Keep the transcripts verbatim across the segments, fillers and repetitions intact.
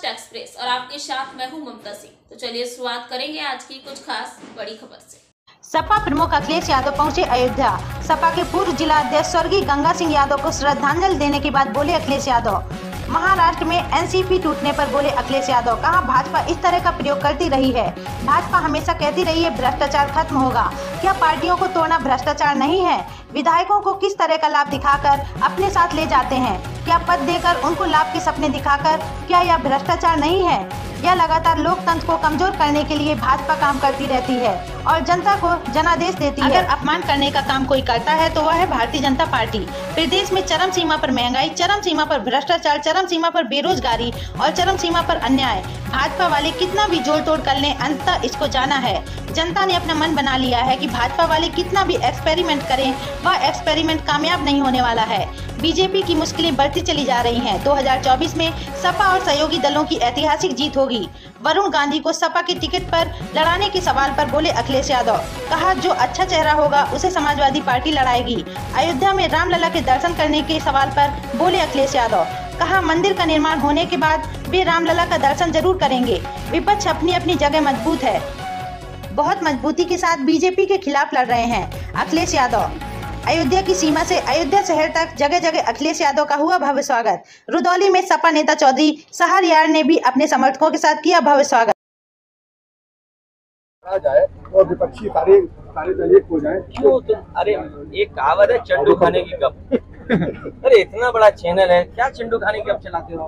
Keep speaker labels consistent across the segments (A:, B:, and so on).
A: Maharashtra express और आपके साथ मैं हूं ममता सिंह। तो चलिए शुरुआत करेंगे आज की कुछ खास बड़ी खबर से।
B: सपा प्रमुख अखिलेश यादव पहुंचे अयोध्या। सपा के पूर्व जिला अध्यक्ष स्वर्गीय गंगा सिंह यादव को श्रद्धांजलि देने के बाद बोले अखिलेश यादव। महाराष्ट्र में एनसीपी टूटने पर बोले अखिलेश यादव, कहा भाजपा इस तरह का प्रयोग करती रही है। भाजपा हमेशा कहती रही है भ्रष्टाचार खत्म होगा। क्या पार्टियों को तोड़ना भ्रष्टाचार नहीं है? विधायकों को किस तरह का लाभ दिखाकर अपने साथ ले जाते हैं? क्या पद देकर उनको लाभ के सपने दिखाकर क्या यह भ्रष्टाचार नहीं है? यह लगातार लोकतंत्र को कमजोर करने के लिए भाजपा काम करती रहती है और जनता को जनादेश देती है। अगर अपमान करने का काम कोई करता है तो वह है भारतीय जनता पार्टी। प्रदेश में चरम सीमा पर महंगाई, चरम सीमा पर भ्रष्टाचार, चरम सीमा पर बेरोजगारी और चरम सीमा पर अन्याय। भाजपा वाले कितना भी जोड़ तोड़ कर लें, अंततः इसको जाना है। जनता ने अपना मन बना लिया है कि भाजपा वाले कितना भी एक्सपेरिमेंट करें, वह एक्सपेरिमेंट कामयाब नहीं होने वाला है। बीजेपी की मुश्किलें बढ़ती चली जा रही हैं। दो हज़ार चौबीस में सपा और सहयोगी दलों की ऐतिहासिक जीत होगी। वरुण गांधी को सपा के टिकट पर लड़ाने के सवाल पर बोले अखिलेश यादव, कहा जो अच्छा चेहरा होगा उसे समाजवादी पार्टी लड़ाएगी। अयोध्या में रामलला के दर्शन करने के सवाल पर बोले अखिलेश यादव, कहा मंदिर का निर्माण होने के बाद वे रामलला का दर्शन जरूर करेंगे। विपक्ष अपनी अपनी जगह मजबूत है, बहुत मजबूती के साथ बीजेपी के खिलाफ लड़ रहे हैं अखिलेश यादव। अयोध्या की सीमा से अयोध्या शहर तक जगह जगह अखिलेश यादव का हुआ भव्य स्वागत। रुदौली में सपा नेता चौधरी सहरयार ने भी अपने समर्थकों के साथ किया भव्य स्वागत।
C: आ जाए और विपक्षी सारे सारे दल एक हो जाए।
D: क्यों तुम, अरे एक कहावत है चंडू खाने की गप। अरे इतना बड़ा चैनल है, क्या चंडू खाने की गप चलाते हो?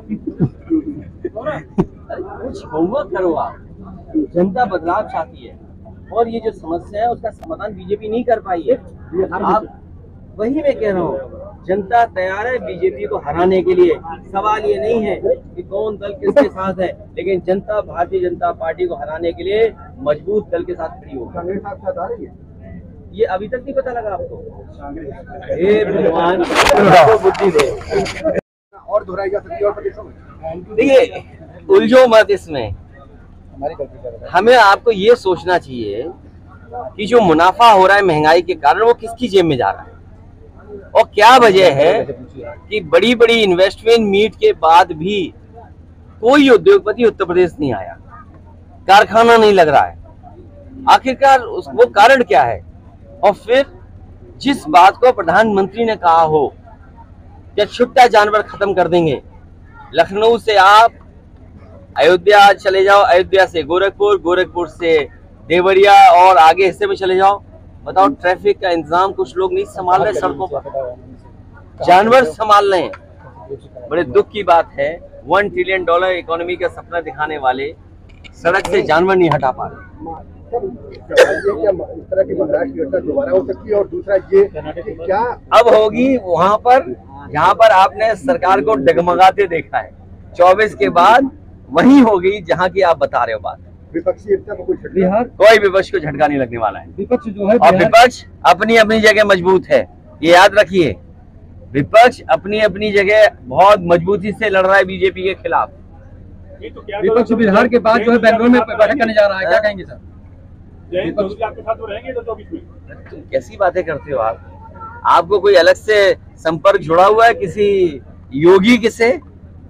D: अरे कुछ होमवर्क करो आप। जनता बदलाव चाहती है और ये जो समस्या है उसका समाधान बीजेपी नहीं कर पाई है। आप वही मैं कह रहा हूँ, जनता तैयार है बीजेपी को हराने के लिए। सवाल ये नहीं है कि कौन दल किसके साथ है, लेकिन जनता भारतीय जनता पार्टी को हराने के लिए मजबूत दल के साथ खड़ी होगी। ये अभी तक नहीं पता लगा आपको? हे भगवान आपको बुद्धि दे
C: और दोहराई जा सकती है और प्रदेशों में।
D: देखिए उलझो मत इसमें। हमें आपको ये सोचना चाहिए कि जो मुनाफा हो रहा है महंगाई के कारण वो किसकी जेब में जा रहा है और क्या वजह है कि बड़ी बड़ी इन्वेस्टमेंट मीट के बाद भी कोई उद्योगपति उत्तर प्रदेश नहीं आया, कारखाना नहीं लग रहा है। आखिरकार वो कारण क्या है? और फिर जिस बात को प्रधानमंत्री ने कहा हो कि छुट्टा जानवर खत्म कर देंगे, लखनऊ से आप अयोध्या चले जाओ, अयोध्या से गोरखपुर, गोरखपुर से देवरिया और आगे हिस्से में चले जाओ, बताओ ट्रैफिक का इंतजाम कुछ लोग नहीं संभाल रहे, सड़कों पर जानवर संभाल रहे हैं। बड़े दुख की बात है, वन ट्रिलियन डॉलर इकोनॉमी का सपना दिखाने वाले सड़क से जानवर नहीं हटा पा रहे।
C: इस तरह की महाराष्ट्र दोबारा हो सकती है और दूसरा ये क्या
D: अब होगी वहां पर जहां पर आपने सरकार को डगमगाते देखा है। चौबीस के बाद वही होगी जहां की आप बता रहे हो बात।
C: विपक्षी
D: बिहार कोई विपक्ष को झटका नहीं लगने वाला है।
C: विपक्ष जो है
D: और विपक्ष अपनी अपनी जगह मजबूत है, ये याद रखिए। विपक्ष अपनी अपनी जगह बहुत मजबूती से लड़ रहा है बीजेपी के खिलाफ।
E: विपक्ष बिहार के बाद जो है बेंगलुरु में बैठक करने जा रहा है, क्या कहेंगे सर?
C: आपके साथ रहेंगे तो चौबीस में।
D: तुम कैसी बातें करते हो आप? आपको कोई अलग से संपर्क जुड़ा हुआ है किसी योगी के से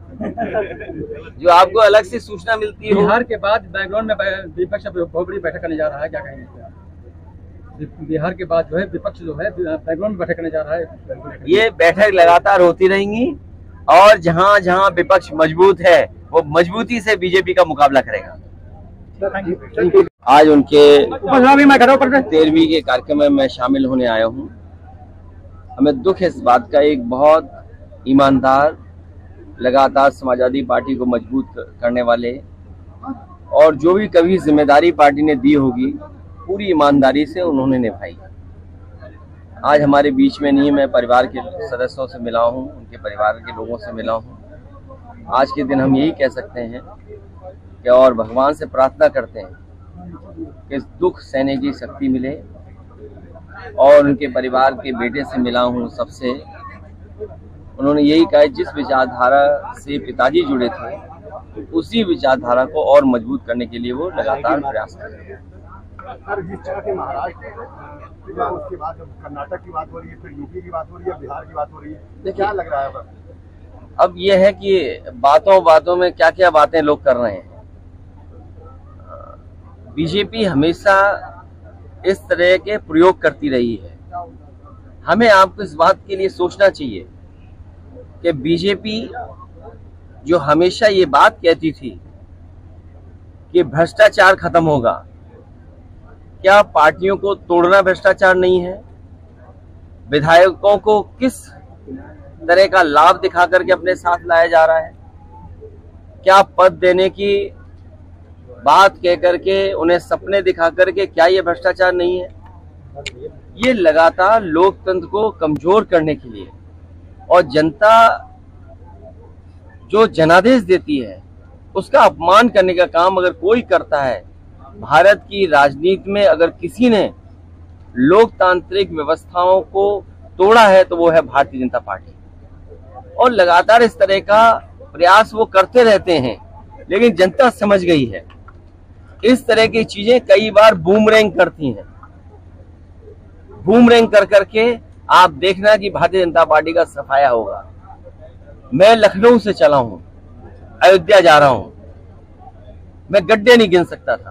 D: जो आपको अलग से सूचना मिलती है?
E: बिहार के बाद बैंगलोर में विपक्ष बहुत बड़ी बैठक करने जा रहा है, क्या कहेंगे? बिहार के बाद जो है विपक्ष जो है बैंगलोर में बैठक करने जा रहा है।
D: ये बैठक लगातार होती रहेंगी और जहां जहां विपक्ष मजबूत है वो मजबूती से बीजेपी का मुकाबला करेगा। आज उनके तेरहवीं के कार्यक्रम में मैं शामिल होने आया हूँ। हमें दुख है इस बात का, एक बहुत ईमानदार, लगातार समाजवादी पार्टी को मजबूत करने वाले और जो भी कभी जिम्मेदारी पार्टी ने दी होगी पूरी ईमानदारी से उन्होंने निभाई। आज हमारे बीच में नहीं, मैं परिवार के सदस्यों से मिला हूं, उनके परिवार के लोगों से मिला हूं। आज के दिन हम यही कह सकते हैं कि और भगवान से प्रार्थना करते हैं कि इस दुख सहने की शक्ति मिले। और उनके परिवार के बेटे से मिला हूं, सबसे उन्होंने यही कहा जिस विचारधारा से पिताजी जुड़े थे उसी विचारधारा को और मजबूत करने के लिए वो लगातार प्रयास कर रहे हैं।
C: सर, जिस तरह के महाराष्ट्र उसके बाद कर्नाटक की बात हो रही है, फिर यूपी की बात हो रही है, बिहार की बात हो रही है, क्या लग रहा है?
D: अब ये है कि बातों बातों में क्या क्या बातें लोग कर रहे हैं। बीजेपी हमेशा इस तरह के प्रयोग करती रही है। हमें आपको इस बात के लिए सोचना चाहिए कि बीजेपी जो हमेशा ये बात कहती थी कि भ्रष्टाचार खत्म होगा, क्या पार्टियों को तोड़ना भ्रष्टाचार नहीं है? विधायकों को किस तरह का लाभ दिखा करके अपने साथ लाया जा रहा है? क्या पद देने की बात कह करके उन्हें सपने दिखा करके, क्या ये भ्रष्टाचार नहीं है? ये लगातार लोकतंत्र को कमजोर करने के लिए और जनता जो जनादेश देती है उसका अपमान करने का काम अगर कोई करता है, भारत की राजनीति में अगर किसी ने लोकतांत्रिक व्यवस्थाओं को तोड़ा है तो वो है भारतीय जनता पार्टी। और लगातार इस तरह का प्रयास वो करते रहते हैं, लेकिन जनता समझ गई है इस तरह की चीजें कई बार बूमरैंग करती हैं। बूमरैंग कर करके आप देखना कि भारतीय जनता पार्टी का सफाया होगा। मैं लखनऊ से चला हूं, अयोध्या जा रहा हूं, मैं गड्ढे नहीं गिन सकता था।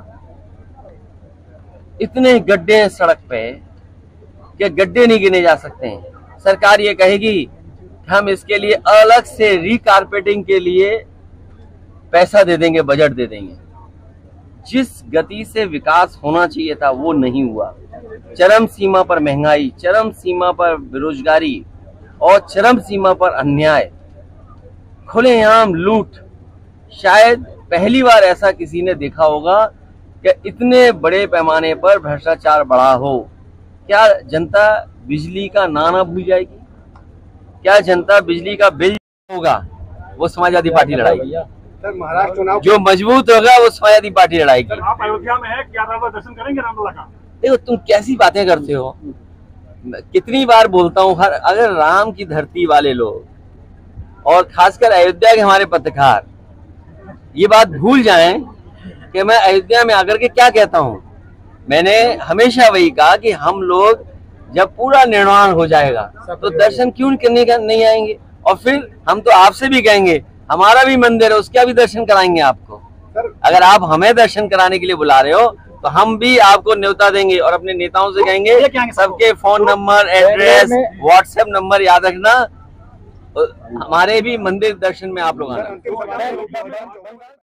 D: इतने गड्ढे हैं सड़क पे कि गड्ढे नहीं गिने जा सकते हैं। सरकार ये कहेगी हम इसके लिए अलग से रीकारपेटिंग के लिए पैसा दे देंगे, बजट दे देंगे। जिस गति से विकास होना चाहिए था वो नहीं हुआ। चरम सीमा पर महंगाई, चरम सीमा पर बेरोजगारी और चरम सीमा पर अन्याय, खुलेआम लूट। शायद पहली बार ऐसा किसी ने देखा होगा कि इतने बड़े पैमाने पर भ्रष्टाचार बढ़ा हो। क्या जनता बिजली का नाना भूल जाएगी? क्या जनता बिजली का बिल होगा? वो समाजवादी पार्टी लड़ाएगी।
C: सर, महाराष्ट्र चुनाव
D: जो मजबूत होगा वो समाजवादी पार्टी लड़ाएगी।
F: आप अयोध्या में है, क्या रामलला दर्शन करेंगे रामलला का?
D: देखो तुम कैसी बातें करते हो। कितनी बार बोलता हूँ, हर अगर राम की धरती वाले लोग और खासकर अयोध्या के हमारे पत्रकार ये बात भूल जाएं कि मैं अयोध्या में आकर के क्या कहता हूँ। मैंने हमेशा वही कहा कि हम लोग जब पूरा निर्माण हो जाएगा तो दर्शन क्यों करने का नहीं आएंगे, और फिर हम तो आपसे भी कहेंगे हमारा भी मंदिर है उसका भी दर्शन कराएंगे आपको। अगर आप हमें दर्शन कराने के लिए बुला रहे हो तो हम भी आपको न्योता देंगे और अपने नेताओं से कहेंगे सबके phone number, address, WhatsApp number याद रखना, हमारे भी मंदिर दर्शन में आप लोग आना।